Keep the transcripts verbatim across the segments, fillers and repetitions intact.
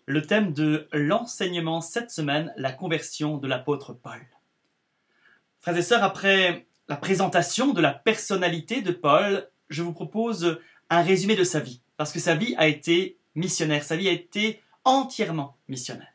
le thème de l'enseignement cette semaine, la conversion de l'apôtre Paul. Frères et sœurs, après la présentation de la personnalité de Paul, je vous propose un résumé de sa vie, parce que sa vie a été missionnaire, sa vie a été entièrement missionnaire.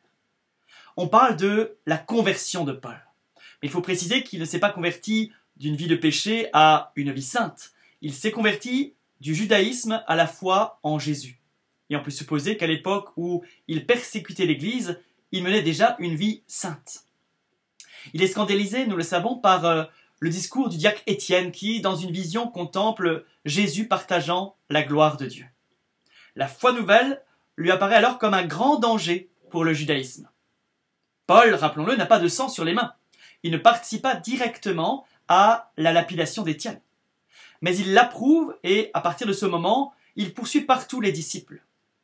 On parle de la conversion de Paul. Mais il faut préciser qu'il ne s'est pas converti d'une vie de péché à une vie sainte. Il s'est converti du judaïsme à la foi en Jésus. Et on peut supposer qu'à l'époque où il persécutait l'Église, il menait déjà une vie sainte. Il est scandalisé, nous le savons, par euh, le discours du diacre Étienne qui, dans une vision, contemple Jésus partageant la gloire de Dieu. La foi nouvelle lui apparaît alors comme un grand danger pour le judaïsme. Paul, rappelons-le, n'a pas de sang sur les mains. Il ne participe pas directement à la lapidation d'Étienne. Mais il l'approuve et, à partir de ce moment, il poursuit partout les disciples.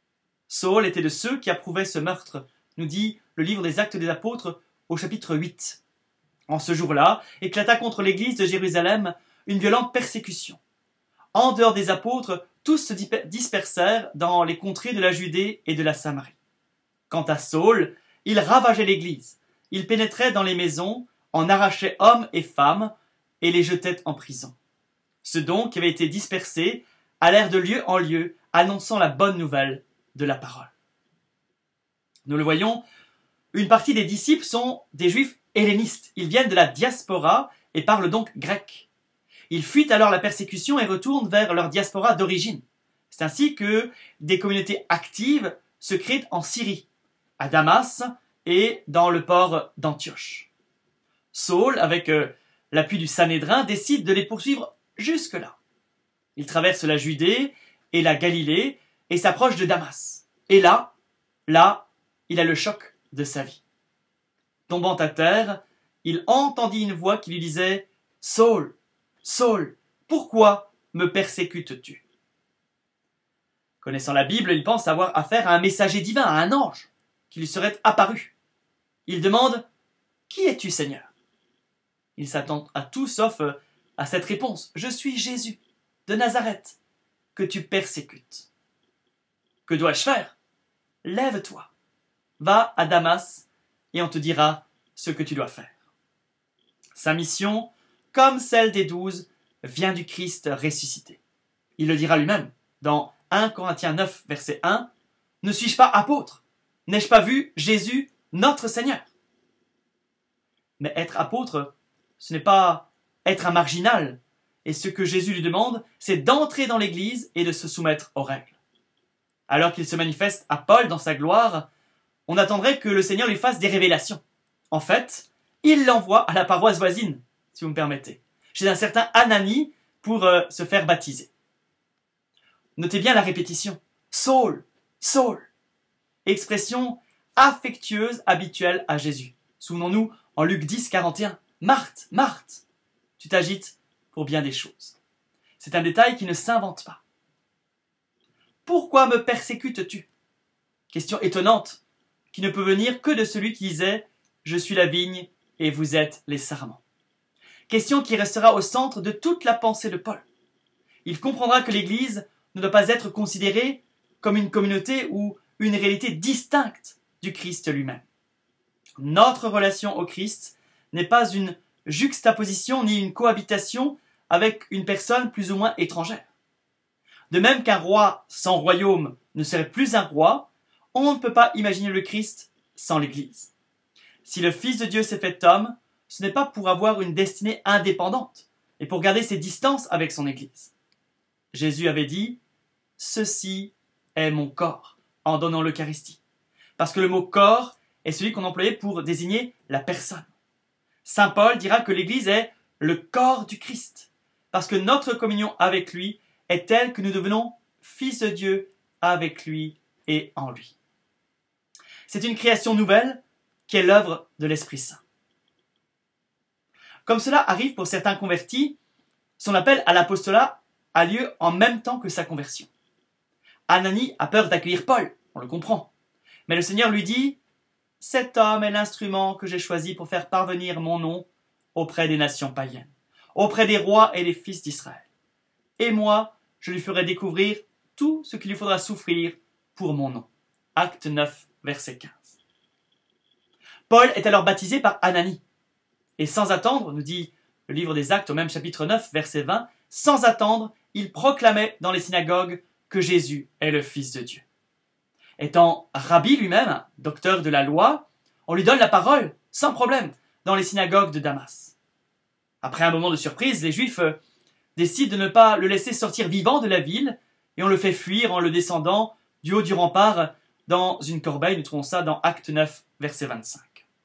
Saul était de ceux qui approuvaient ce meurtre, nous dit le livre des Actes des Apôtres au chapitre huit. En ce jour-là, éclata contre l'église de Jérusalem une violente persécution. En dehors des apôtres, tous se dispersèrent dans les contrées de la Judée et de la Samarie. Quant à Saul, il ravageait l'église. Il pénétrait dans les maisons, en arrachait hommes et femmes et les jetait en prison. Ceux donc qui avaient été dispersés allèrent de lieu en lieu, annonçant la bonne nouvelle de la parole. Nous le voyons, une partie des disciples sont des juifs hellénistes. Ils viennent de la diaspora et parlent donc grec. Ils fuient alors la persécution et retournent vers leur diaspora d'origine. C'est ainsi que des communautés actives se créent en Syrie, à Damas et dans le port d'Antioche. Saul, avec euh, l'appui du Sanhédrin, décide de les poursuivre jusque-là. Il traverse la Judée et la Galilée et s'approche de Damas. Et là, là, il a le choc de sa vie. Tombant à terre, il entendit une voix qui lui disait « Saul, Saul, pourquoi me persécutes-tu » Connaissant la Bible, il pense avoir affaire à un messager divin, à un ange, qui lui serait apparu. Il demande « Qui es-tu, Seigneur » Il s'attend à tout sauf à cette réponse. « Je suis Jésus, de Nazareth, que tu persécutes. » Que dois-je faire ? Lève-toi, va à Damas et on te dira ce que tu dois faire. Sa mission, comme celle des douze, vient du Christ ressuscité. Il le dira lui-même dans un Corinthiens neuf, verset un, « Ne suis-je pas apôtre ? N'ai-je pas vu Jésus, notre Seigneur ?» Mais être apôtre, ce n'est pas être un marginal. Et ce que Jésus lui demande, c'est d'entrer dans l'Église et de se soumettre aux règles. Alors qu'il se manifeste à Paul dans sa gloire, on attendrait que le Seigneur lui fasse des révélations. En fait, il l'envoie à la paroisse voisine, si vous me permettez, chez un certain Ananie pour euh, se faire baptiser. Notez bien la répétition. Saul, Saul. Expression affectueuse habituelle à Jésus. Souvenons-nous en Luc dix, quarante et un. Marthe, Marthe, tu t'agites pour bien des choses. C'est un détail qui ne s'invente pas. Pourquoi me persécutes-tu ? Question étonnante, qui ne peut venir que de celui qui disait « Je suis la vigne et vous êtes les sarments ». Question qui restera au centre de toute la pensée de Paul. Il comprendra que l'Église ne doit pas être considérée comme une communauté ou une réalité distincte du Christ lui-même. Notre relation au Christ n'est pas une juxtaposition ni une cohabitation avec une personne plus ou moins étrangère. De même qu'un roi sans royaume ne serait plus un roi, on ne peut pas imaginer le Christ sans l'Église. Si le Fils de Dieu s'est fait homme, ce n'est pas pour avoir une destinée indépendante, mais pour garder ses distances avec son Église. Jésus avait dit « Ceci est mon corps » en donnant l'Eucharistie. Parce que le mot « corps » est celui qu'on employait pour désigner la personne. Saint Paul dira que l'Église est le corps du Christ, parce que notre communion avec lui est telle que nous devenons fils de Dieu avec lui et en lui. C'est une création nouvelle qui est l'œuvre de l'Esprit Saint. Comme cela arrive pour certains convertis, son appel à l'apostolat a lieu en même temps que sa conversion. Ananie a peur d'accueillir Paul, on le comprend. Mais le Seigneur lui dit « Cet homme est l'instrument que j'ai choisi pour faire parvenir mon nom auprès des nations païennes, auprès des rois et des fils d'Israël. Et moi, je lui ferai découvrir tout ce qu'il lui faudra souffrir pour mon nom. » Acte neuf, verset quinze. Paul est alors baptisé par Ananie. Et sans attendre, nous dit le livre des Actes au même chapitre neuf, verset vingt, sans attendre, il proclamait dans les synagogues que Jésus est le Fils de Dieu. Étant rabbi lui-même, docteur de la loi, on lui donne la parole, sans problème, dans les synagogues de Damas. Après un moment de surprise, les Juifs décident de ne pas le laisser sortir vivant de la ville, et on le fait fuir en le descendant du haut du rempart dans une corbeille. Nous trouvons ça dans Acte neuf, verset vingt-cinq.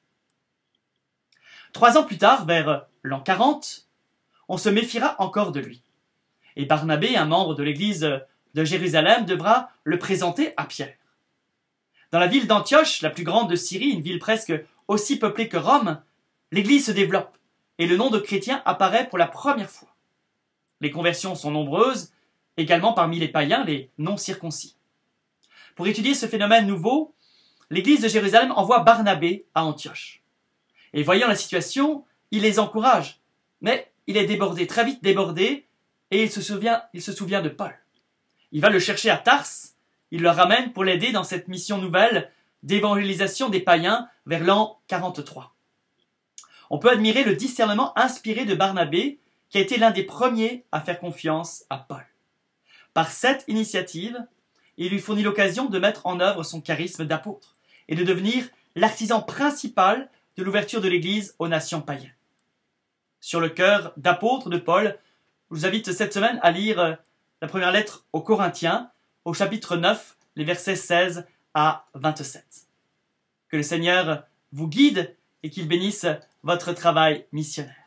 Trois ans plus tard, vers l'an quarante, on se méfiera encore de lui. Et Barnabé, un membre de l'église de Jérusalem, devra le présenter à Pierre. Dans la ville d'Antioche, la plus grande de Syrie, une ville presque aussi peuplée que Rome, l'église se développe et le nom de chrétien apparaît pour la première fois. Les conversions sont nombreuses, également parmi les païens, les non-circoncis. Pour étudier ce phénomène nouveau, l'église de Jérusalem envoie Barnabé à Antioche. Et voyant la situation, il les encourage, mais il est débordé, très vite débordé, et il se souvient, il se souvient de Paul. Il va le chercher à Tarse, il le ramène pour l'aider dans cette mission nouvelle d'évangélisation des païens vers l'an quarante-trois. On peut admirer le discernement inspiré de Barnabé, qui a été l'un des premiers à faire confiance à Paul. Par cette initiative, il lui fournit l'occasion de mettre en œuvre son charisme d'apôtre et de devenir l'artisan principal de l'ouverture de l'Église aux nations païennes. Sur le cœur d'apôtre de Paul, je vous invite cette semaine à lire la première lettre aux Corinthiens, au chapitre neuf, les versets seize à vingt-sept. Que le Seigneur vous guide et qu'il bénisse votre travail missionnaire.